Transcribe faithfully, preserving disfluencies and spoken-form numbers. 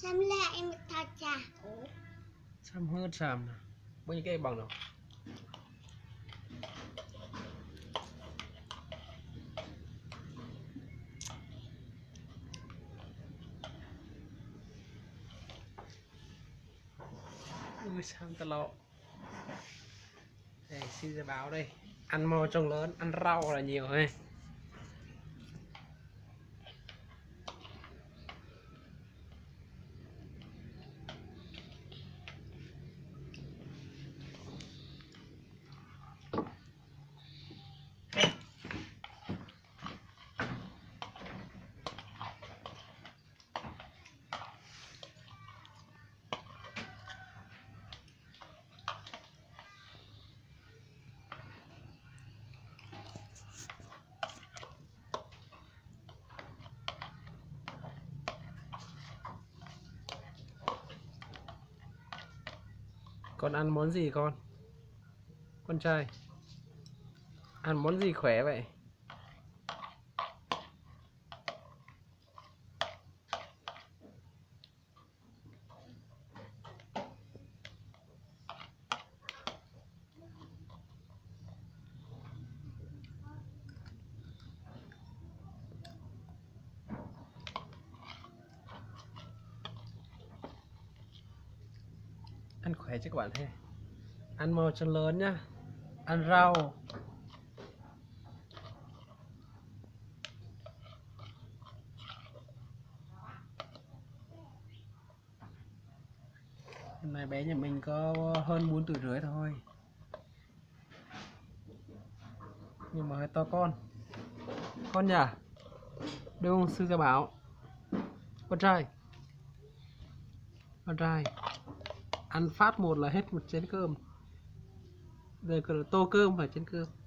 Xăm lại em thật chả. Xăm hơn xàm nè. Bao nhiêu cái bằng đâu. Ui xăm tao lộ. Đây xin ra báo đây. Ăn mò trông lớn, ăn rau là nhiều hay. Con ăn món gì con? Con trai ăn món gì khỏe vậy? Ăn khỏe chứ các bạn thế. Ăn màu chân lớn nhá. Ăn rau. Hôm nay bé nhà mình có hơn bốn tuổi rưỡi thôi. Nhưng mà hơi to con. Con nhà đúng không sư gia bảo? Con trai. Con trai ăn phát một là hết một chén cơm. Giờ còn là tô cơm phải chén cơm.